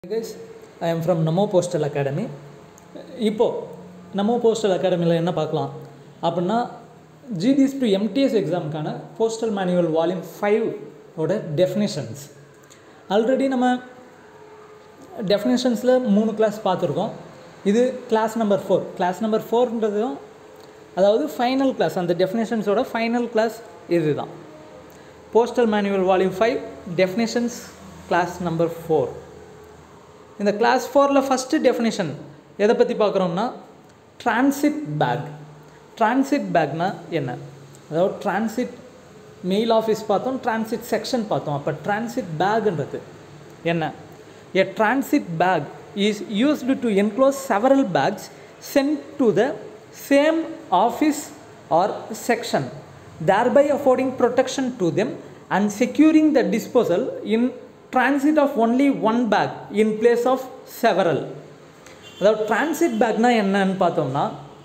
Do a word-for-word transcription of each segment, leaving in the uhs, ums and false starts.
Guys, I am from Namo Postal Academy. இப்போ Namo Postal Academy என்ன பார்க்கலாம் அப்படின்னா G D S to M T S எக்ஸாமுக்கான Postal Manual Volume five ஓட definitions. Already நம்ம definitions ல மூணு கிளாஸ் பார்த்துருக்கோம். இது class number four class number ஃபோர்ன்றதும் அதாவது ஃபைனல் கிளாஸ் அந்த டெஃபினேஷன்ஸோட ஃபைனல் கிளாஸ் இதுதான். Postal Manual Volume five definitions class number four. இந்த கிளாஸ் ஃபோரில் ஃபஸ்ட்டு டெஃபினேஷன் எதை பற்றி பார்க்குறோம்னா டிரான்சிட் பேக். டிரான்சிட் பேக்னா என்ன? அதாவது டிரான்சிட் மெயில் ஆஃபீஸ் பார்த்தோம், டிரான்சிட் செக்ஷன் பார்த்தோம். அப்போ டிரான்சிட் பேக்ன்றது என்ன? A transit bag is used to enclose several bags sent to the same office or section, thereby affording protection to them and securing the disposal in transit of only one bag in place of several. அதாவது transit பேக்னா என்னன்னு பார்த்தோம்னா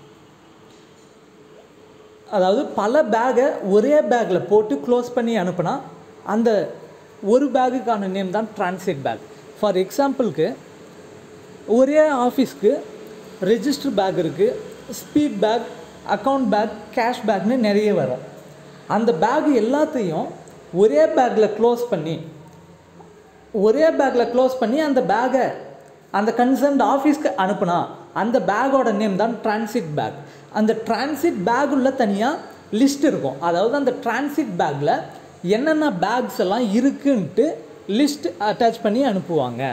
அதாவது பல பேக்கை ஒரே பேக்கில் போட்டு க்ளோஸ் பண்ணி அனுப்புனா அந்த ஒரு பேக்குக்கான நேம் தான் டிரான்சிட் பேக். ஃபார் எக்ஸாம்பிளுக்கு ஒரே ஆஃபீஸ்க்கு ரெஜிஸ்டர் பேக் இருக்குது, speed bag, account bag, cash பேக்னு நிறைய வரும். அந்த பேக் எல்லாத்தையும் ஒரே பேக்கில் க்ளோஸ் பண்ணி ஒரே பேக்கில் க்ளோஸ் பண்ணி அந்த பேக்கை அந்த கன்சர்ன்ட் ஆஃபீஸ்க்கு அனுப்புனா அந்த பேக்கோட நேம் தான் டிரான்சிட் பேக். அந்த டிரான்சிட் பேக் உள்ள தனியாக லிஸ்ட் இருக்கும். அதாவது அந்த டிரான்சிட் பேக்கில் என்னென்ன பேக்ஸ் எல்லாம் இருக்குன்ட்டு லிஸ்ட் அட்டாச் பண்ணி அனுப்புவாங்க.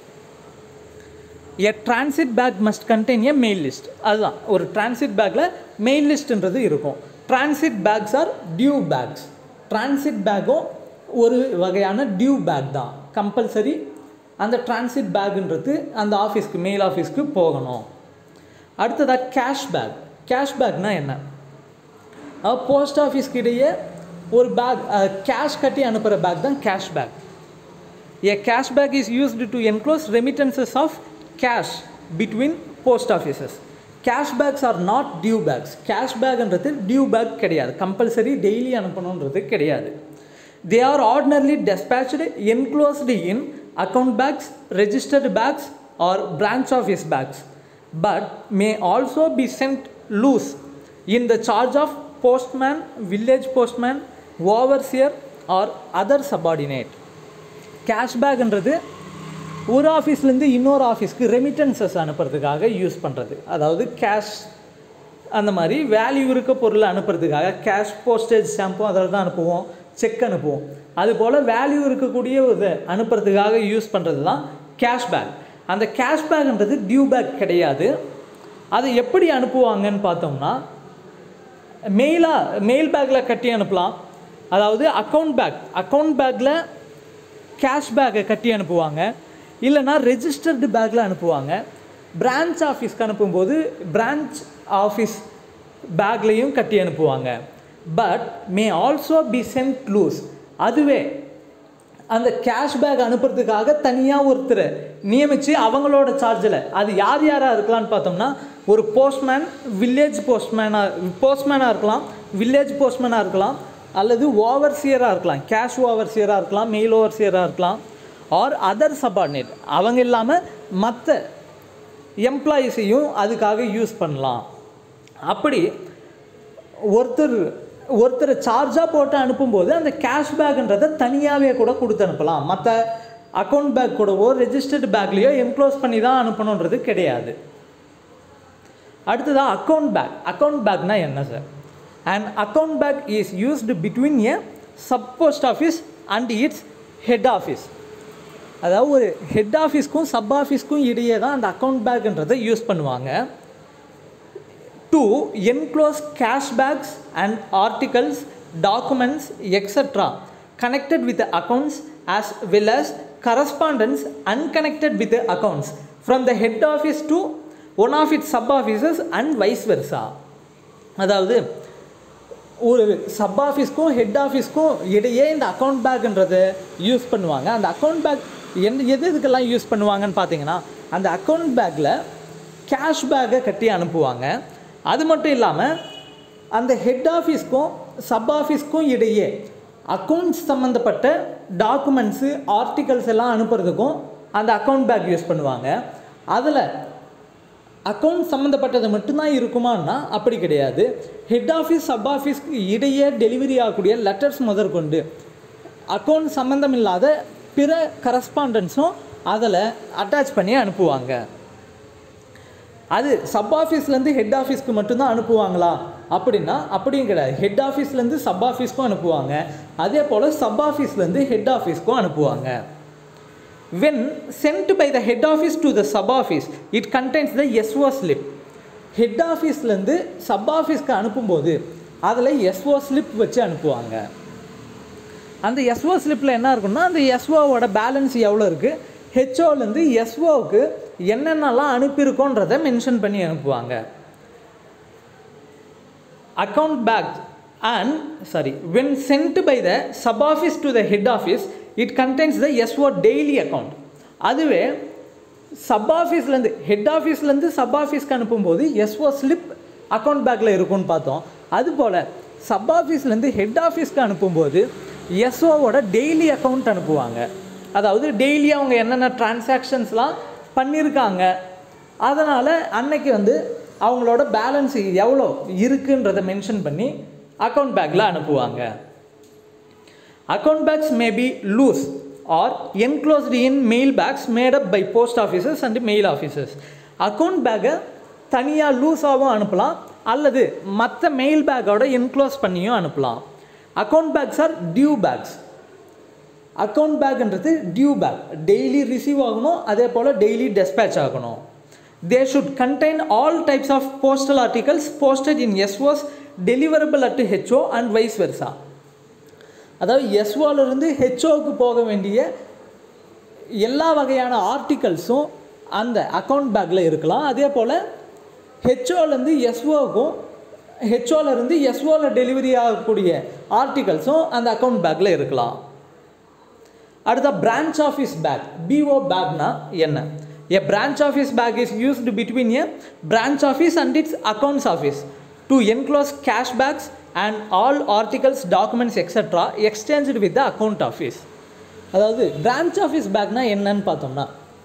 A transit bag must contain a mail list. அதுதான் ஒரு டிரான்சிட் பேக்கில் மெயில் லிஸ்ட்ன்றது இருக்கும். Transit bags are due bags. Transit பேக்கும் ஒரு வகையான டியூ பேக் தான். கம்பல்சரி அந்த டிரான்சிட் பேக்குன்றது அந்த ஆஃபீஸ்க்கு மெயில் ஆஃபீஸ்க்கு போகணும். அடுத்ததாக கேஷ் பேக். கேஷ் பேக்னால் என்ன? போஸ்ட் ஆஃபீஸ்க்கு இடையே ஒரு பேக் கேஷ் கட்டி அனுப்புகிற பேக் தான் cash bag. A cash bag is used to enclose remittances of cash between post offices. Cash bags are not due bags. Cash பேக்ன்றது டியூ பேக் கிடையாது, compulsory daily அனுப்பணுன்றது கிடையாது. They are ordinarily dispatched enclosed in account bags, registered bags or branch office bags, but may also be sent loose in the charge of postman, village postman, overseer or other subordinate. Cash bag என்றது ஒரு ஆஃபீஸ்லேருந்து இன்னொரு ஆஃபீஸ்க்கு remittances அனுப்புறதுக்காக use பண்ணுறது. அதாவது cash அந்த மாதிரி value இருக்க பொருளை அனுப்புறதுக்காக கேஷ், போஸ்டேஜ் ஸ்டாம்பும் அதில் தான் அனுப்புவோம், செக் அனுப்புவோம். அதுபோல் வேல்யூ இருக்கக்கூடிய இதை அனுப்புறதுக்காக யூஸ் பண்ணுறது தான் கேஷ் பேக். அந்த கேஷ் பேக்ன்றது டியூ பேக் கிடையாது. அதை எப்படி அனுப்புவாங்கன்னு பார்த்தோம்னா மெயிலாக மெயில் பேக்கில் கட்டி அனுப்பலாம். அதாவது அக்கௌண்ட் பேக் அக்கௌண்ட் பேக்கில் கேஷ் பேக்கை கட்டி அனுப்புவாங்க. இல்லைனா ரெஜிஸ்டர்டு பேக்கில் அனுப்புவாங்க. பிரான்ச் ஆஃபீஸ்க்கு அனுப்பும்போது பிரான்ச் ஆஃபீஸ் பேக்லேயும் கட்டி அனுப்புவாங்க. But may also be sent loose. அதுவே அந்த கேஷ் பேக் அனுப்புறதுக்காக தனியாக ஒருத்தர் நியமித்து அவங்களோட சார்ஜில் அது யார் யாராக இருக்கலாம்னு பார்த்தோம்னா ஒரு போஸ்ட்மேன், வில்லேஜ் போஸ்ட்மேனாக போஸ்ட்மேனாக இருக்கலாம், வில்லேஜ் போஸ்ட்மேனாக இருக்கலாம், அல்லது ஓவர்சியராக இருக்கலாம், கேஷ் ஓவர்சியராக இருக்கலாம், மெயில் ஓவர்சியராக இருக்கலாம், ஆர் அதர் சபார்டினேட். அவங்க இல்லாமல் மற்ற எம்ப்ளாயீஸையும் அதுக்காக யூஸ் பண்ணலாம். அப்படி ஒருத்தர் ஒருத்தர் சார்ஜாக போட்டு அனுப்பும்போது அந்த கேஷ் பேக்குன்றதை தனியாகவே கூட கொடுத்து அனுப்பலாம். மற்ற அக்கௌண்ட் பேக் கூடவோ ரெஜிஸ்டர்டு பேக்லேயோ என்க்ளோஸ் பண்ணி தான் அனுப்பணுன்றது கிடையாது. அடுத்ததாக அக்கௌண்ட் பேக். அக்கௌண்ட் பேக்னா என்ன sir? And account bag is used between a sub post office and its head office. அதாவது ஒரு ஹெட் ஆஃபீஸ்க்கும் சப் ஆஃபீஸ்க்கும் இடையே தான் அந்த அக்கௌண்ட் பேக்குன்றதை யூஸ் பண்ணுவாங்க. To enclose cash bags and articles, documents, et cetera connected with the accounts as well as correspondence unconnected with the accounts from the head office to one of its sub offices and vice versa. அதாவது ஒரு sub ஆஃபீஸ்க்கும் head ஆஃபீஸ்க்கும் இடையே இந்த account பேக்குன்றதை use பண்ணுவாங்க. அந்த account back எந்த எது இதுக்கெல்லாம் யூஸ் பண்ணுவாங்கன்னு பார்த்தீங்கன்னா அந்த அக்கௌண்ட் பேக்கில் கேஷ் பேக்கை கட்டி அனுப்புவாங்க. அது மட்டும் இல்லாமல் அந்த ஹெட் ஆஃபீஸ்க்கும் சப் ஆஃபீஸ்க்கும் இடையே அக்கௌண்ட்ஸ் சம்மந்தப்பட்ட டாக்குமெண்ட்ஸு, ஆர்டிகல்ஸ் எல்லாம் அனுப்புறதுக்கும் அந்த அக்கௌண்ட் பேக் யூஸ் பண்ணுவாங்க. அதில் அக்கௌண்ட் சம்மந்தப்பட்டது மட்டும்தான் இருக்குமான்னா அப்படி கிடையாது. ஹெட் ஆஃபீஸ் சப் ஆஃபீஸ்க்கு இடையே டெலிவரி ஆகக்கூடிய லெட்டர்ஸ் முதற்கொண்டு அக்கௌண்ட் சம்மந்தம் இல்லாத பிற கரஸ்பாண்டன்ஸும் அதில் அட்டாச் பண்ணி அனுப்புவாங்க. அது சப் ஆஃபீஸ்லேருந்து ஹெட் ஆஃபீஸ்க்கு மட்டும்தான் அனுப்புவாங்களா அப்படின்னா அப்படியும் கிடையாது. ஹெட் ஆஃபீஸ்லேருந்து சப் ஆஃபீஸ்க்கும் அனுப்புவாங்க, அதே போல் சப் ஆஃபீஸ்லேருந்து ஹெட் ஆஃபீஸ்க்கும் அனுப்புவாங்க. When sent by the head office to the sub office, it contains the S O slip. Head ஆஃபீஸ்லேருந்து சப் ஆஃபீஸ்க்கு அனுப்பும்போது அதில் S O ஸ்லிப் வச்சு அனுப்புவாங்க. அந்த S O ஸ்லிப்பில் என்ன இருக்குன்னா அந்த எஸ்ஓவோட பேலன்ஸ் எவ்வளோ இருக்குது, ஹெச்ஓலேருந்து எஸ்ஓவுக்கு என்னென்னலாம் அனுப்பியிருக்கோன்றதை மென்ஷன் பண்ணி அனுப்புவாங்க. Account bag and sorry when sent by the sub office to the head office, it contains the S O daily account. அதுவே சப் ஆஃபீஸ்லேருந்து ஹெட் ஆஃபீஸ்லேருந்து சப் ஆஃபீஸ்க்கு அனுப்பும்போது S O ஸ்லிப் அக்கௌண்ட் பேக்கில் இருக்கும்னு பார்த்தோம். அதுபோல் சப் ஆஃபீஸ்லேருந்து ஹெட் ஆஃபீஸ்க்கு அனுப்பும்போது எஸ்ஓவோட டெய்லி அக்கௌண்ட் அனுப்புவாங்க. அதாவது டெய்லி அவங்க என்னென்ன டிரான்சாக்ஷன்ஸ்லாம் பண்ணியிருக்காங்க, அதனால் அன்னைக்கு வந்து அவங்களோட பேலன்ஸ் எவ்வளோ இருக்குன்றதை மென்ஷன் பண்ணி அக்கௌண்ட் பேக்கில் அனுப்புவாங்க. Account bags may be loose or enclosed in mail bags made up by post officers and mail officers. Account பேக்கை தனியாக லூஸாகவும் அனுப்பலாம் அல்லது மற்ற மெயில் பேக்கோட என்க்ளோஸ் பண்ணியும் அனுப்பலாம். Account bags are due bags. Account பேக்ன்றது டியூ பேக், டெய்லி ரிசீவ் ஆகணும், அதே போல் டெய்லி டெஸ்பேச் ஆகணும். They should contain all types of postal articles posted in SOs deliverable at HO and vice versa. அதாவது எஸ்ஓலேருந்து ஹெச்ஓவுக்கு போக வேண்டிய எல்லா வகையான ஆர்டிகல்ஸும் அந்த அக்கௌண்ட் பேக்கில் இருக்கலாம். அதே போல் ஹெச்ஓலேருந்து எஸ்ஓவுக்கும் ஹெச்ஓலேருந்து எஸ்ஓவில் டெலிவரி ஆகக்கூடிய ஆர்டிகல்ஸும் அந்த அக்கௌண்ட் பேக்கில் இருக்கலாம். அடுத்த பிரான்ச் ஆஃபீஸ் பேக். பிஓ பேக்னா என்ன? A branch office bag is used between a branch office and its accounts office to enclose cash bags and all articles, documents, et cetera exchanged with the account office. அதாவது branch office பேக்னா என்னன்னு பார்த்தோம்னா,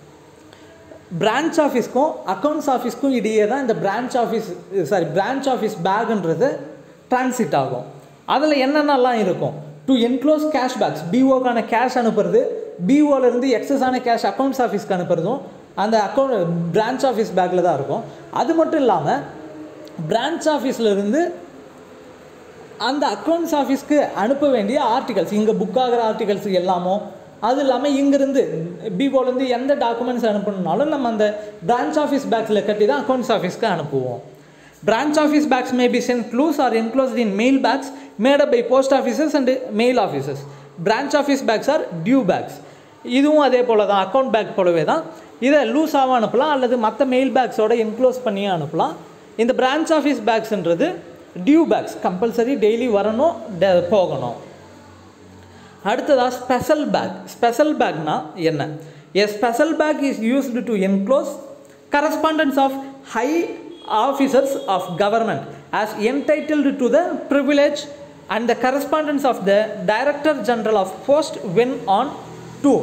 branch ஆஃபீஸ்க்கும் accounts ஆஃபீஸ்க்கும் இடையே தான் இந்த branch office sorry branch office பேக்குன்றது transit ஆகும். அதில் என்னென்னலாம் இருக்கும்? டு என்க்ளோஸ் கேஷ் பேக்ஸ், பிஓக்கான கேஷ் அனுப்புறது, பிஓலேருந்து எக்ஸஸான கேஷ் அக்கௌண்ட்ஸ் ஆஃபீஸ்க்கு அனுப்புறதும் அந்த அக்கௌண்ட் பிரான்ச் ஆஃபீஸ் பேக்கில் தான் இருக்கும். அது மட்டும் இல்லாமல் பிரான்ச் ஆஃபீஸ்லேருந்து அந்த அக்கௌண்ட்ஸ் ஆஃபீஸ்க்கு அனுப்ப வேண்டிய ஆர்டிகல்ஸ், இங்கே புக் ஆகிற ஆர்டிகல்ஸ் எல்லாமோ, அது இல்லாமல் இங்கேருந்து பிஓலேருந்து எந்த டாக்குமெண்ட்ஸ் அனுப்பணுன்னாலும் நம்ம அந்த பிரான்ச் ஆஃபீஸ் பேக்ஸில் கட்டி தான் அக்கௌண்ட்ஸ் ஆஃபீஸ்க்கு அனுப்புவோம். Branch office bags may be sent loose or enclosed in mail bags made up by post offices and mail offices. Branch office bags are due bags. இதுவும் அதே போல் தான், அக்கௌண்ட் பேக் போலவே தான். இதை லூஸாகவும் அனுப்பலாம் அல்லது மற்ற மெயில் பேக்ஸோட என்க்ளோஸ் பண்ணியும் அனுப்பலாம். இந்த பிரான்ச் ஆஃபீஸ் பேக்ஸ்ன்றது டியூ பேக்ஸ், கம்பல்சரி டெய்லி வரணும் போகணும். அடுத்ததாக ஸ்பெஷல் பேக். ஸ்பெஷல் பேக்னா என்ன? A special bag is used to enclose correspondence of high officers of government as entitled to the privilege and the correspondence of the Director General of Post when on tour.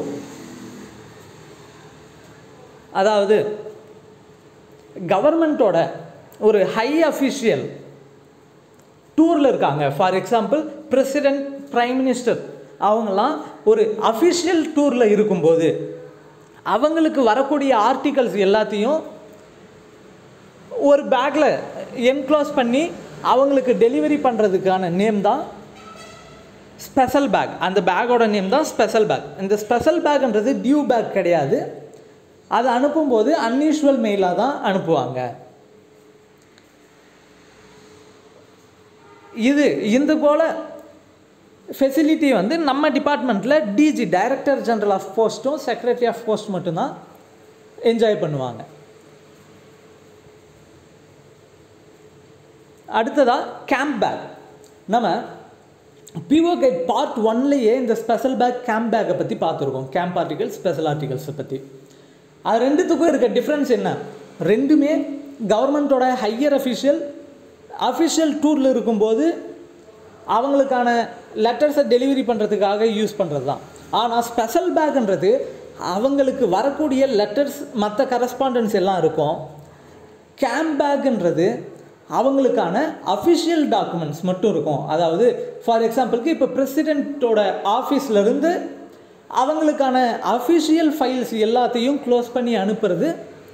அதாவது கவர்மெண்ட்டோட ஒரு high official டூரில் இருக்காங்க. For example president, prime minister அவங்கெல்லாம் ஒரு official டூரில் இருக்கும்போது அவங்களுக்கு வரக்கூடிய ஆர்டிகல்ஸ் எல்லாத்தையும் ஒரு பேக்கில் என்க்ளோஸ் பண்ணி அவங்களுக்கு டெலிவரி பண்ணுறதுக்கான நேம் தான் ஸ்பெஷல் பேக். அந்த பேக்கோட நேம் தான் ஸ்பெஷல் பேக். இந்த ஸ்பெஷல் பேக்ன்றது டியூ பேக் கிடையாது. அது அனுப்பும்போது அன்யூஷுவல் மெயிலாக தான் அனுப்புவாங்க. இது இந்த போல் ஃபெசிலிட்டி வந்து நம்ம டிபார்ட்மெண்ட்டில் டிஜி டைரக்டர் ஜெனரல் ஆஃப் போஸ்ட்டும் செக்ரட்டரி ஆஃப் போஸ்ட் மட்டும்தான் என்ஜாய் பண்ணுவாங்க. அடுத்ததாக கேம்ப் பேக். நம்ம பிஓ கைட் பார்ட் ஒன்லேயே இந்த ஸ்பெஷல் பேக் கேம்ப் பேக்கை பற்றி பார்த்துருக்கோம். கேம்ப் ஆர்டிகல்ஸ், ஸ்பெஷல் ஆர்டிகல்ஸை பற்றி. அது ரெண்டுத்துக்கும் இருக்க டிஃப்ரென்ஸ் என்ன? ரெண்டுமே கவர்மெண்ட்டோட ஹையர் அஃபிஷியல் அஃபிஷியல் டூரில் இருக்கும்போது அவங்களுக்கான லெட்டர்ஸை டெலிவரி பண்ணுறதுக்காக யூஸ் பண்ணுறது தான். ஆனால் ஸ்பெஷல் பேக்ன்றது அவங்களுக்கு வரக்கூடிய லெட்டர்ஸ் மற்ற கரஸ்பாண்டன்ஸ் எல்லாம் இருக்கும். கேம்ப் பேக்குன்றது அவங்களுக்கான அஃபிஷியல் டாக்குமெண்ட்ஸ் மட்டும் இருக்கும். அதாவது ஃபார் எக்ஸாம்பிளுக்கு இப்போ பிரசிடெண்ட்டோட ஆஃபீஸ்லேருந்து அவங்களுக்கான அஃபிஷியல் ஃபைல்ஸ் எல்லாத்தையும் க்ளோஸ் பண்ணி அனுப்புறது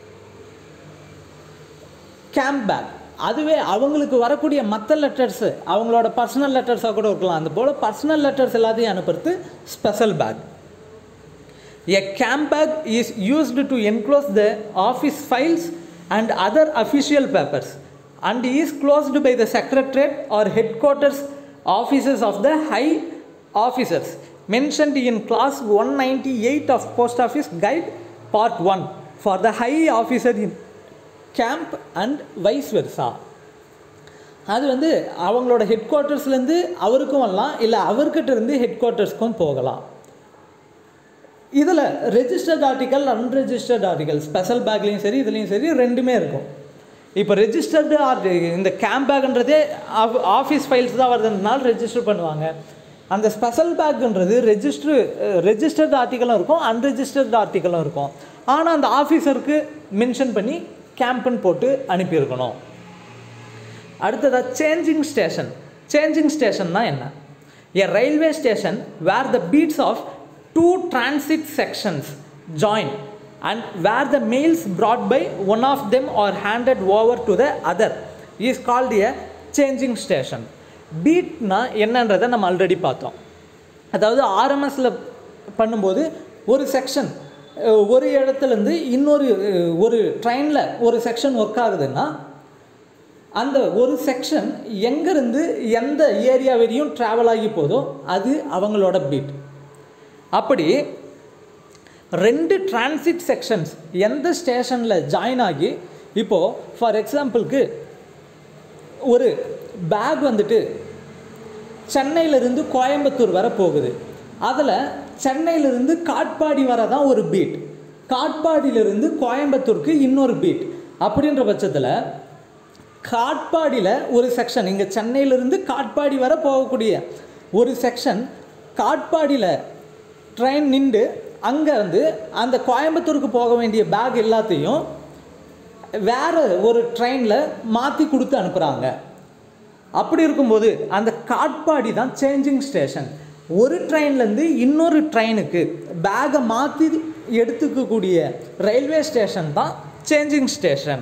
கேம்ப் பேக். அதுவே அவங்களுக்கு வரக்கூடிய மற்ற லெட்டர்ஸு அவங்களோட பர்சனல் லெட்டர்ஸாக கூட இருக்கலாம், அந்த போல் பர்சனல் லெட்டர்ஸ் எல்லாத்தையும் அனுப்புறது special bag. A camp bag is used to enclose the office files and other official papers and is closed by the secretariat or headquarters offices of the high officers mentioned in class one ninety-eight of Post Office Guide part one for the high officer in camp and vice versa. அது வந்து அவங்களோட head குவார்ட்டர்ஸ்லேருந்து அவருக்கும் வரலாம், இல்லை அவர்கிட்ட இருந்து head குவார்ட்டர்ஸ்க்கும் போகலாம். இதில் registered article unregistered article special பேக்லேயும் சரி இதுலேயும் சரி ரெண்டுமே இருக்கும். இப்போ ரெஜிஸ்டர்டு ஆர்டி இந்த கேம்ப் பேக்ன்றதே ஆஃபீஸ் ஃபைல்ஸ் தான் வருதுனால ரெஜிஸ்டர் பண்ணுவாங்க. அந்த ஸ்பெஷல் பேக்குன்றது ரெஜிஸ்டரு ரெஜிஸ்டர்ட் ஆர்டிக்கலும் இருக்கும் அன்ரெஜிஸ்டர்ட் ஆர்டிக்கலும் இருக்கும். ஆனால் அந்த ஆஃபீஸருக்கு மென்ஷன் பண்ணி கேம்ப்னு போட்டு அனுப்பியிருக்கணும். அடுத்ததாக சேஞ்சிங் ஸ்டேஷன். சேஞ்சிங் ஸ்டேஷன்னா என்ன? A railway station where the beats of two transit sections join and where the mails brought by one of them are handed over to the other is called a changing station. beat na என்னன்றதை நம்ம already பார்த்தோம். அதாவது ஆர்எம்எஸ்ல பண்ணும்போது ஒரு section ஒரு இடத்துலேருந்து இன்னொரு ஒரு ட்ரெயினில் ஒரு செக்ஷன் ஒர்க் ஆகுதுன்னா அந்த ஒரு செக்ஷன் எங்கேருந்து எந்த ஏரியா வரையும் ட்ராவல் ஆகி போதோ அது அவங்களோட பீட். அப்படி ரெண்டு டிரான்சிட் செக்ஷன்ஸ் எந்த ஸ்டேஷனில் ஜாயின் ஆகி, இப்போது ஃபார் எக்ஸாம்பிளுக்கு ஒரு பேக் வந்துட்டு சென்னையிலிருந்து கோயம்புத்தூர் வர போகுது. அதில் சென்னையிலிருந்து காட்பாடி வர தான் ஒரு பீட், காட்பாடியிலிருந்து கோயம்புத்தூருக்கு இன்னொரு பீட். அப்படின்ற பட்சத்தில் காட்பாடியில் ஒரு செக்ஷன், இங்கே சென்னையிலிருந்து காட்பாடி வர போகக்கூடிய ஒரு செக்ஷன் காட்பாடியில் ட்ரெயின் நின்று அங்கே வந்து அந்த கோயம்புத்தூருக்கு போக வேண்டிய பேக் எல்லாத்தையும் வேறு ஒரு ட்ரெயினில் மாற்றி கொடுத்து அனுப்புகிறாங்க. அப்படி இருக்கும்போது அந்த காட்பாடி தான் சேஞ்சிங் ஸ்டேஷன். ஒரு ட்ரெயின்லேருந்து இன்னொரு ட்ரெயினுக்கு பேக்கை மாற்றி எடுத்துக்கக்கூடிய ரயில்வே ஸ்டேஷன் தான் changing station.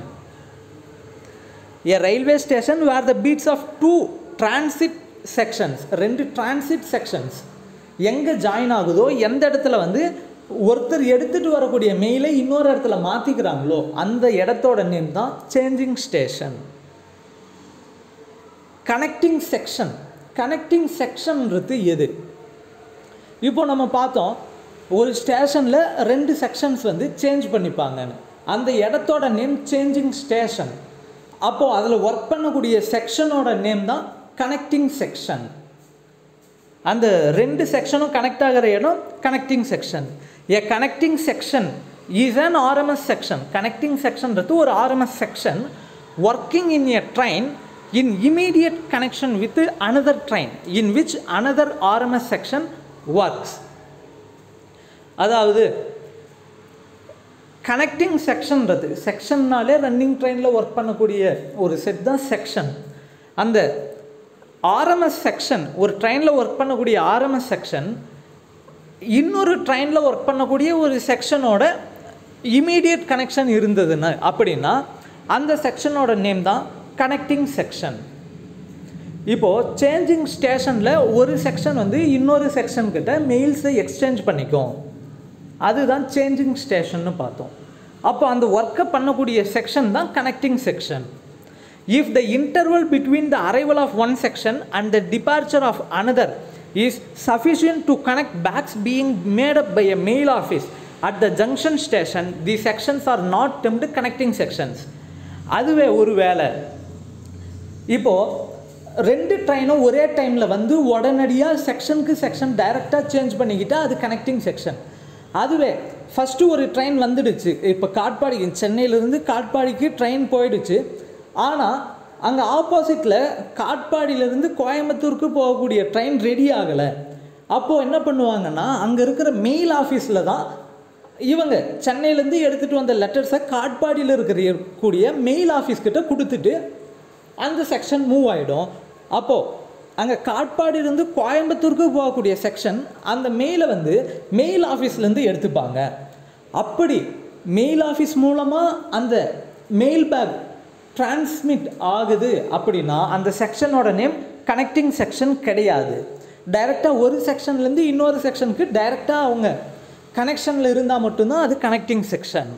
A railway station where the beats of two transit sections, ரெண்டு டிரான்சிட் செக்ஷன்ஸ் எங்கே ஜாயின் ஆகுதோ, எந்த இடத்துல வந்து ஒருத்தர் எடுத்துகிட்டு வரக்கூடிய மெயிலை இன்னொரு இடத்துல மாற்றிக்கிறாங்களோ அந்த இடத்தோட நேம் தான் changing station. Connecting section. Connecting செக்ஷன்றது எது? இப்போ நம்ம பார்த்தோம் ஒரு ஸ்டேஷனில் ரெண்டு செக்ஷன்ஸ் வந்து சேஞ்ச் பண்ணிப்பாங்கன்னு, அந்த இடத்தோட நேம் சேஞ்சிங் ஸ்டேஷன். அப்போது அதில் ஒர்க் பண்ணக்கூடிய செக்ஷனோட நேம் தான் கனெக்டிங் செக்ஷன். அந்த ரெண்டு செக்ஷனும் கனெக்ட் ஆகிற இடம் connecting section. A connecting section is an RMS section. Connecting செக்ஷன்றது ஒரு RMS section working in a train in immediate connection with another train in which another RMS section works. அதாவது connecting செக்ஷன்றது செக்ஷன்னாலே ரன்னிங் ட்ரெயினில் work பண்ணக்கூடிய ஒரு set தான் section. அந்த ஆர்எம்எஸ் செக்ஷன், ஒரு ட்ரெயினில் ஒர்க் பண்ணக்கூடிய ஆர்எம்எஸ் செக்ஷன் இன்னொரு ட்ரெயினில் ஒர்க் பண்ணக்கூடிய ஒரு செக்ஷனோட இமீடியட் கனெக்ஷன் இருந்ததுன்னு அப்படின்னா அந்த செக்ஷனோட நேம் தான் கனெக்டிங் செக்ஷன். இப்போது சேஞ்சிங் ஸ்டேஷனில் ஒரு செக்ஷன் வந்து இன்னொரு செக்ஷன்கிட்ட மெயில்ஸை எக்ஸ்சேஞ்ச் பண்ணிக்கும், அதுதான் சேஞ்சிங் ஸ்டேஷன்னு பார்த்தோம். அப்போ அந்த ஒர்க்கை பண்ணக்கூடிய செக்ஷன் தான் connecting section. If the interval between the arrival of one section and the departure of another is sufficient to connect bags being made up by a mail office at the junction station, these sections are not termed connecting sections. அதுவே ஒரு வேளை இப்போது ரெண்டு ட்ரெயினும் ஒரே டைமில் வந்து உடனடியாக செக்ஷனுக்கு செக்ஷன் டைரெக்டாக சேஞ்ச் பண்ணிக்கிட்டால் அது கனெக்டிங் செக்ஷன். அதுவே ஃபஸ்ட்டு ஒரு ட்ரெயின் வந்துடுச்சு, இப்போ காட்பாடிக்கு சென்னையிலேருந்து காட்பாடிக்கு ட்ரெயின் போயிடுச்சு, ஆனால் அங்கே ஆப்போசிட்டில் காட்பாடியிலேருந்து கோயம்புத்தூருக்கு போகக்கூடிய ட்ரெயின் ரெடி ஆகலை. அப்போது என்ன பண்ணுவாங்கன்னா அங்கே இருக்கிற மெயில் ஆஃபீஸில் தான் இவங்க சென்னையிலேருந்து எடுத்துகிட்டு வந்த லெட்டர்ஸை காட்பாடியில் இருக்கிற கூடிய மெயில் ஆஃபீஸ்கிட்ட கொடுத்துட்டு அந்த செக்ஷன் மூவ் ஆகிடும். அப்போது அங்கே காட்பாடியிலேருந்து கோயம்புத்தூருக்கு போகக்கூடிய செக்ஷன் அந்த மெயிலை வந்து மெயில் ஆஃபீஸ்லேருந்து எடுத்துப்பாங்க. அப்படி மெயில் ஆஃபீஸ் மூலமாக அந்த மெயில் பேக் டிரான்ஸ்மிட் ஆகுது அப்படின்னா அந்த செக்ஷனோட நேம் கனெக்டிங் செக்ஷன் கிடையாது. டைரெக்டாக ஒரு செக்ஷன்லேருந்து இன்னொரு செக்ஷனுக்கு டைரெக்டாக அவங்க கனெக்ஷனில் இருந்தால் மட்டும்தான் அது கனெக்டிங் செக்ஷன்.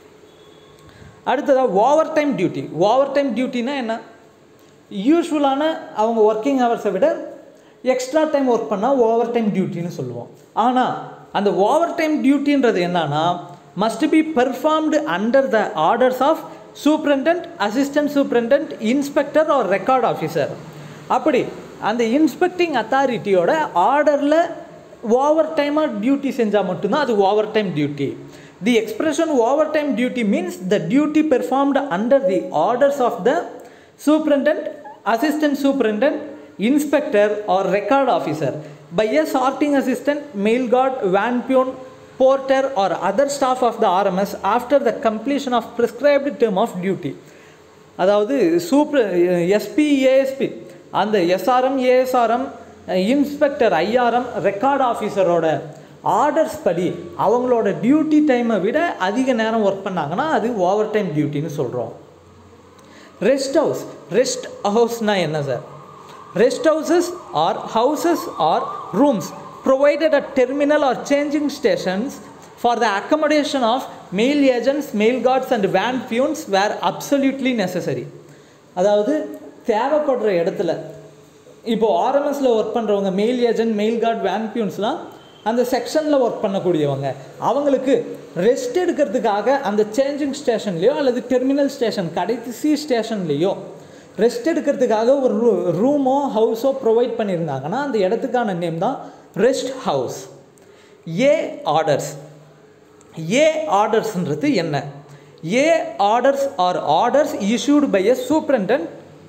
அடுத்ததாக overtime duty. Overtime டியூட்டினா என்ன? யூஸ்வலான அவங்க ஒர்க்கிங் ஹவர்ஸை விட எக்ஸ்ட்ரா டைம் ஒர்க் பண்ணால் ஓவர் டைம் டியூட்டின்னு சொல்லுவோம். ஆனால் அந்த ஓவர் டைம் டியூட்டின்றது என்னன்னா must be performed under the orders of superintendent, assistant superintendent, inspector or record officer. அப்படி அந்த இன்ஸ்பெக்டிங் அத்தாரிட்டியோட ஆர்டரில் ஓவர் டைமாக டியூட்டி செஞ்சால் மட்டும்தான் அது overtime duty. The expression overtime duty means the duty performed under the orders of the superintendent, assistant superintendent, inspector or record officer by a sorting assistant, mail guard, van peon, porter or other staff of the R M S after the completion of prescribed term of duty. அதாவது super SP, ASP, அந்த SRM, ASRM, inspector, IRM, record ஆஃபீஸரோட orders படி அவங்களோட duty டைமை விட அதிக நேரம் work பண்ணாங்கன்னா அது ஓவர் டைம் டியூட்டின்னு சொல்கிறோம். Rest house. ரெஸ்ட் ஹவுஸ்னால் என்ன sir? Rest houses are houses or rooms provided at terminal or changing stations for the accommodation of mail agents, mail guards and van peons were absolutely necessary. அதாவது தேவைப்படுற இடத்துல இப்போ ஆர்எம்எஸில் work பண்ணுறவங்க mail agent, mail guard, van பியூன்ஸ்லாம் அந்த செக்ஷனில் work பண்ணக்கூடியவங்க அவங்களுக்கு ரெஸ்ட் எடுக்கிறதுக்காக அந்த சேஞ்சிங் ஸ்டேஷன்லேயோ அல்லது டெர்மினல் ஸ்டேஷன் கடைசி ஸ்டேஷன்லேயோ ரெஸ்ட் எடுக்கிறதுக்காக ஒரு ரூ ரூமோ ஹவுஸோ ப்ரொவைட் பண்ணியிருந்தாங்கன்னா அந்த இடத்துக்கான நேம் தான் rest house. A orders. A ஆர்டர்ஸ்ன்றது என்ன? A orders are orders issued by a superintendent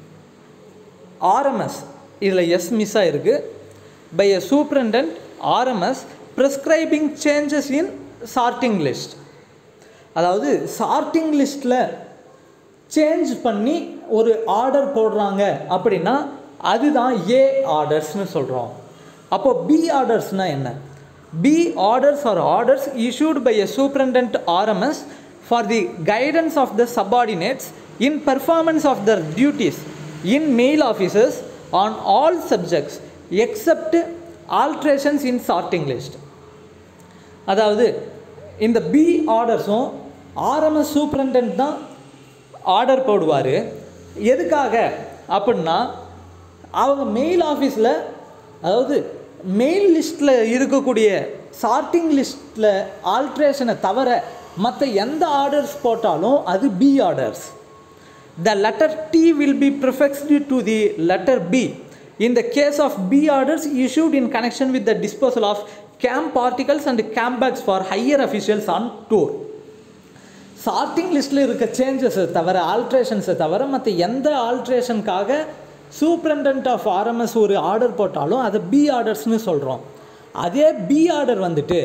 RMS, இதில் எஸ் மிஸ் ஆகிருக்கு, by a superintendent RMS prescribing changes in sorting list. அதாவது சார்ட்டிங் லிஸ்ட்டில் சேஞ்ச் பண்ணி ஒரு ஆர்டர் போடுறாங்க அப்படின்னா அதுதான் ஏ ஆர்டர்ஸ்னு சொல்கிறோம். அப்போது பி ஆர்டர்ஸ்னால் என்ன? B orders are orders issued by a superintendent RMS for the guidance of the subordinates in performance of their duties in mail offices on all subjects except alterations in sorting list. அதாவது இந்த B ஆர்டர்ஸும் RMS superintendent தான் order போடுவார். எதுக்காக அப்படின்னா அவங்க mail ஆஃபீஸில் அதாவது மெயில் லிஸ்ட்டில் இருக்கக்கூடிய சார்ட்டிங் லிஸ்ட்டில் ஆல்ட்ரேஷனை தவிர மற்ற எந்த ஆர்டர்ஸ் போட்டாலும் அது B orders. The letter D will be prefixed to the letter B in the case of B orders issued in connection with the disposal of camp articles and camp bags for higher officials on tour. Sorting லிஸ்ட்டில் இருக்க சேஞ்சஸை தவிர ஆல்ட்ரேஷன்ஸை தவிர மற்ற எந்த ஆல்ட்ரேஷனுக்காக superintendent of RMS ஒரு ஆர்டர் போட்டாலும் அதை பி ஆர்டர்ஸ்னு சொல்கிறோம். அதே பி ஆர்டர் வந்துட்டு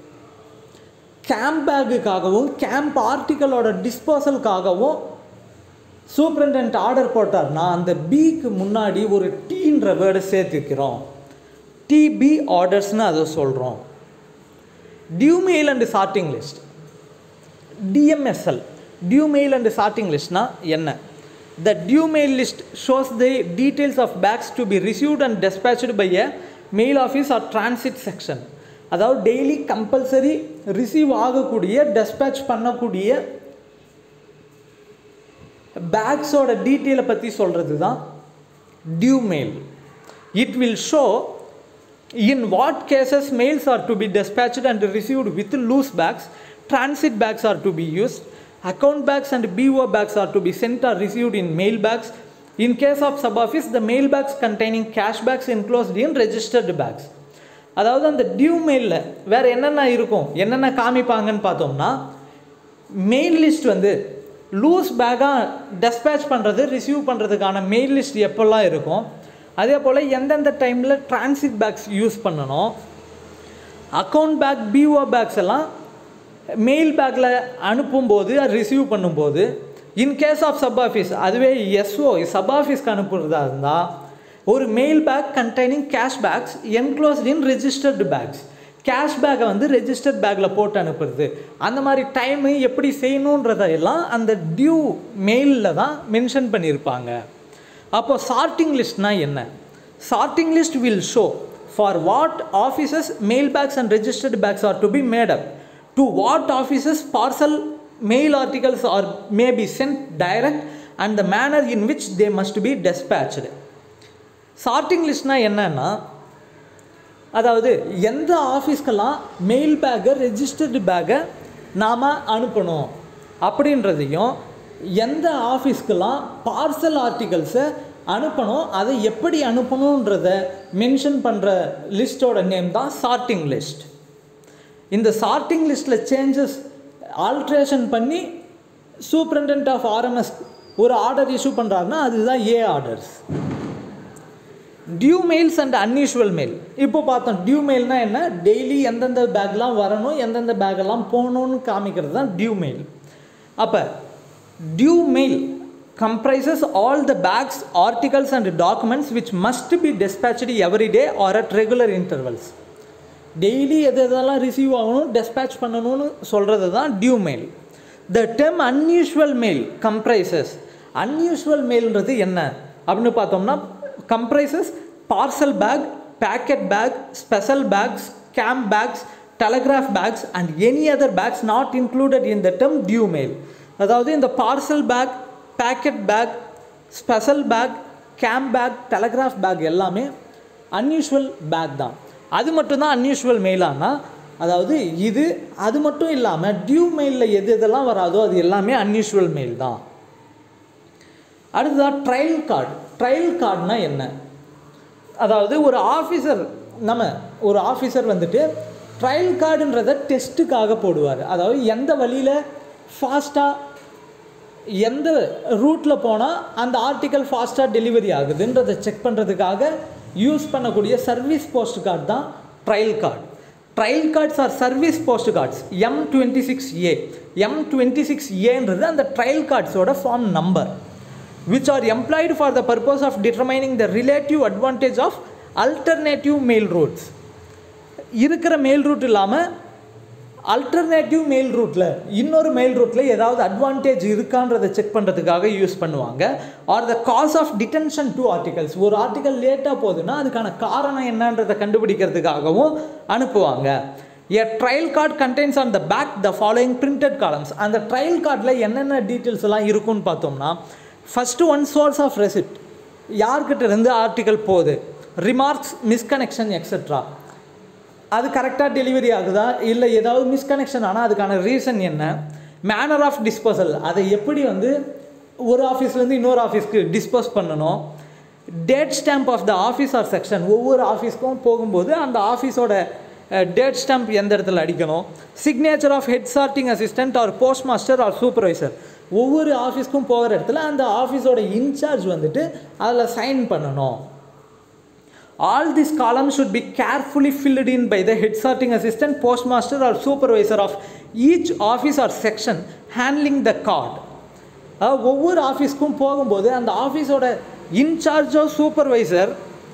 கேம்ப் பேக்குக்காகவும் கேம்ப் ஆர்டிக்கலோட டிஸ்போசலுக்காகவும் சூப்ரண்டன்ட் ஆர்டர் போட்டார்னா அந்த பிக்கு முன்னாடி ஒரு டீன்ற வேர்டை சேர்த்துக்கிறோம். டிபி ஆர்டர்ஸ்னு அதை சொல்கிறோம். Due mail and sorting list, DMSL, due mail and sorting லிஸ்ட்னா என்ன? The due mail list shows the details of bags to be received and despatched by a mail office or transit section. அதாவது daily compulsory receive ஆகக்கூடிய despatch பண்ணக்கூடிய பேக்ஸோட டீட்டெயிலை பற்றி சொல்கிறது தான் due mail. It will show in what cases mails are to be dispatched and received with loose bags, transit bags are to be used, account bags and B O bags are to be sent or received in mail bags. In case of sub-office, the mail bags containing cash bags enclosed in registered bags. அதாவது அந்த due மெயிலில் வேறு என்னென்ன இருக்கும், என்னென்ன காமிப்பாங்கன்னு பார்த்தோம்னா mail list வந்து லூஸ் பேக்காக டெஸ்பேச் பண்ணுறது ரிசீவ் பண்ணுறதுக்கான மெயில் லிஸ்ட் எப்போல்லாம் இருக்கும், அதே போல் எந்தெந்த டைமில் டிரான்சிட் பேக்ஸ் யூஸ் பண்ணணும், அக்கௌண்ட் பேக், பிஓ பேக்ஸ் எல்லாம் மெயில் பேக்கில் அனுப்பும்போது ரிசீவ் பண்ணும்போது இன்கேஸ் ஆஃப் சப் ஆஃபீஸ் அதுவே எஸ்ஓ சப் ஆஃபீஸ்க்கு அனுப்புறதா இருந்தால் ஒரு mail bag containing cash bags enclosed in registered bags cash பேக்கை வந்து ரெஜிஸ்டர்ட் பேக்கில் போட்டு அனுப்புறது அந்த மாதிரி டைமு எப்படி செய்யணுன்றதையெல்லாம் அந்த டியூ மெயிலில் தான் மென்ஷன் பண்ணியிருப்பாங்க. அப்போது சார்ட்டிங் லிஸ்ட்னால் என்ன? Sorting list will show for what offices mail bags and registered bags are to be made up to what offices parcel mail articles are may be sent direct and the manner in which they must be dispatched. Sorting listனா என்னன்னா அதாவது எந்த ஆஃபீஸ்க்கெல்லாம் mail பேக்கை registered பேக்கை நாம் அனுப்பணும் அப்படின்றதையும் எந்த ஆஃபீஸ்க்கெல்லாம் பார்சல் ஆர்டிகல்ஸை அனுப்பணும் அதை எப்படி அனுப்பணுன்றத மென்ஷன் பண்ணுற லிஸ்ட்டோட நேம் தான் சார்ட்டிங் லிஸ்ட். இந்த சார்ட்டிங் லிஸ்ட்டில் சேஞ்சஸ் ஆல்ட்ரேஷன் பண்ணி சூப்பரண்டென்ட் ஆஃப் ஆர்எம்எஸ் ஒரு ஆர்டர் இஷ்யூ பண்ணுறாருன்னா அதுதான் a orders. Due mails and unusual mail இப்போ பார்த்தோம். டியூ மெயில்னால் என்ன? டெய்லி எந்தெந்த பேக்லாம் வரணும் எந்தெந்த பேக்கெல்லாம் போகணுன்னு காமிக்கிறது தான் டியூ மெயில். அப்போ due mail comprises all the bags, articles and documents which must be dispatched every day or at regular intervals. Daily எது எதெல்லாம் ரிசீவ் ஆகணும் டெஸ்பேட்ச் பண்ணணும்னு சொல்கிறது தான் due mail. The term unusual mail comprises unusual மெயில்ன்றது என்ன அப்படின்னு பார்த்தோம்னா comprises parcel bag, packet bag, special bags, camp bags, telegraph bags and any other bags not included in the term due mail. அதாவது இந்த parcel bag, packet bag, special bag, camp bag, telegraph bag எல்லாமே unusual bag தான். அது மட்டும்தான் unusual மெயிலானா அதாவது இது அது மட்டும் இல்லாமல் டியூ மெயிலில் எது எதெல்லாம் வராதோ அது எல்லாமே அன்யூஷுவல் மெயில் தான். அடுத்ததாக ட்ரையல் கார்டு. ட்ரையல் கார்டுனா என்ன? அதாவது ஒரு ஆஃபீஸர் நம்ம ஒரு ஆஃபீஸர் வந்துட்டு ட்ரையல் கார்டுன்றதை டெஸ்ட்டுக்காக போடுவார். அதாவது எந்த வழியில் ஃபாஸ்ட்டாக எந்த ரூட்டில் போனால் அந்த ஆர்டிக்கல் ஃபாஸ்ட்டாக டெலிவரி ஆகுதுன்றதை செக் பண்ணுறதுக்காக யூஸ் பண்ணக்கூடிய சர்வீஸ் போஸ்ட் கார்டு தான் trial card. Trial cards are service post cards M twenty six A. M twenty six ஏன்றது அந்த ட்ரையல் கார்ட்ஸோட form number which are employed for the purpose of determining the relative advantage of alternative mail routes. இருக்கிற mail route இல்லாமல் alternative mail ரூட்டில் இன்னொரு mail ரூட்டில் ஏதாவது advantage இருக்கான்றதை செக் பண்ணுறதுக்காக யூஸ் பண்ணுவாங்க. Or the cause of detention to articles ஒரு ஆர்டிக்கல் லேட்டாக போகுதுன்னா அதுக்கான காரணம் என்னன்றதை கண்டுபிடிக்கிறதுக்காகவும் அனுப்புவாங்க. A trial card contains on the back the following printed columns. அந்த ட்ரையல் கார்டில் என்னென்ன டீட்டெயில்ஸ் எல்லாம் இருக்குன்னு பார்த்தோம்னா first one source of receipt யார்கிட்ட இருந்து ஆர்டிக்கல் போகுது, ரிமார்க்ஸ், மிஸ்கனெக்ஷன் எக்ஸெட்ரா அது கரெக்டாக டெலிவரி ஆகுதா இல்லை ஏதாவது மிஸ்கனெக்ஷன் ஆனால் அதுக்கான ரீசன் என்ன, மேனர் ஆஃப் டிஸ்போசல் அதை எப்படி வந்து ஒரு ஆஃபீஸ்லேருந்து இன்னொரு ஆஃபீஸ்க்கு டிஸ்போஸ் பண்ணணும், date stamp of the office or section ஒவ்வொரு ஆஃபீஸ்க்கும் போகும்போது அந்த ஆஃபீஸோட டேட் ஸ்டாம்ப் எந்த இடத்துல அடிக்கணும், signature of head sorting assistant or post master or supervisor ஒவ்வொரு ஆஃபீஸ்க்கும் போகிற இடத்துல அந்த ஆஃபீஸோட இன்சார்ஜ் வந்துட்டு அதில் சைன் பண்ணணும். All these columns should be carefully filled in by the head sorting assistant, postmaster or supervisor of each office or section handling the card. ஒவ்வொரு ஆஃபீஸ்க்கும் போகும்போது அந்த ஆஃபீஸோட இன்சார்ஜோ சூப்பர்வைசர்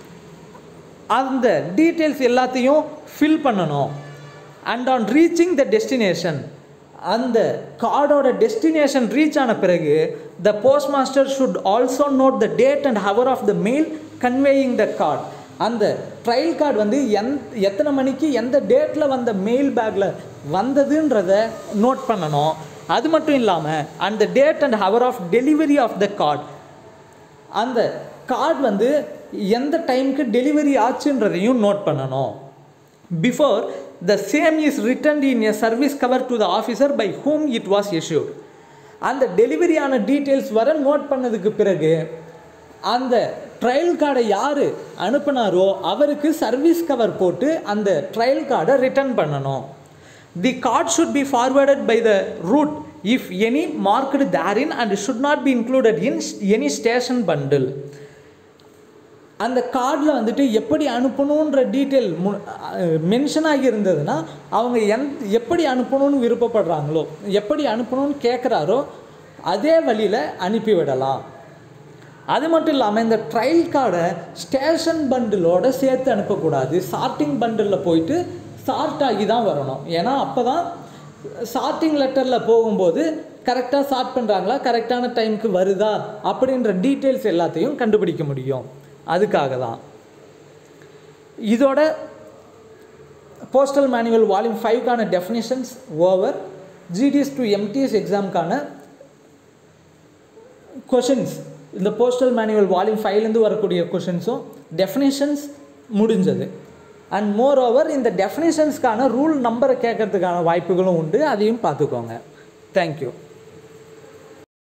அந்த டீட்டெயில்ஸ் எல்லாத்தையும் ஃபில் பண்ணணும். And on reaching the destination அந்த கார்டோட டெஸ்டினேஷன் ரீச் ஆன பிறகு the post master should also note the date and hour of the mail conveying the card. அந்த ட்ரையல் கார்டு வந்து எந் எத்தனை மணிக்கு எந்த டேட்டில் வந்த மெயில் பேக்கில் வந்ததுன்றதை நோட் பண்ணணும். அது மட்டும் இல்லாமல் அந்த date and hour of delivery of the card அந்த கார்டு வந்து எந்த டைமுக்கு டெலிவரி ஆச்சுன்றதையும் நோட் பண்ணணும். Before the same is returned in a service cover to the officer by whom it was issued. அந்த டெலிவரியான டீட்டெயில்ஸ் வர நோட் பண்ணதுக்கு பிறகு அந்த ட்ரையல் கார்டை யார் அனுப்பினாரோ அவருக்கு சர்வீஸ் கவர் போட்டு அந்த ட்ரையல் கார்டை ரிட்டர்ன் பண்ணணும். The card should be forwarded by the route if any marked therein and should not be included in any station bundle. அந்த கார்டில் வந்துட்டு எப்படி அனுப்பணுன்ற டீட்டெயில் மு மென்ஷன் ஆகி இருந்ததுன்னா அவங்க எந் எப்படி அனுப்பணும்னு விருப்பப்படுறாங்களோ, எப்படி அனுப்பணும்னு கேட்குறாரோ அதே வழியில் அனுப்பிவிடலாம். அது மட்டும் இல்லாமல் இந்த ட்ரையல் கார்டை ஸ்டேஷன் பண்டிலோடு சேர்த்து அனுப்பக்கூடாது. சார்ட்டிங் பண்டிலில் போயிட்டு சார்ட் ஆகி தான் வரணும். ஏன்னா அப்போ தான் சார்ட்டிங் லெட்டரில் போகும்போது கரெக்டாக சார்ட் பண்ணுறாங்களா, கரெக்டான டைமுக்கு வருதா அப்படின்ற டீட்டெயில்ஸ் எல்லாத்தையும் கண்டுபிடிக்க முடியும். அதுக்காக தான். இதோட போஸ்டல் மேனுவல் வால்யூம் ஃபைவ்க்கான definitions over. GDS to MTS எக்ஸாமுக்கான கொஷின்ஸ், இந்த போஸ்டல் மேனுவல் வால்யூம் ஃபைவ்லேருந்து வரக்கூடிய கொஷின்ஸும் டெஃபினிஷன்ஸ் முடிஞ்சது. அண்ட் மோர் ஓவர் இந்த டெஃபினிஷன்ஸ்க்கான ரூல் நம்பரை கேட்கறதுக்கான வாய்ப்புகளும் உண்டு. அதையும் பார்த்துக்கோங்க. தேங்க்யூ.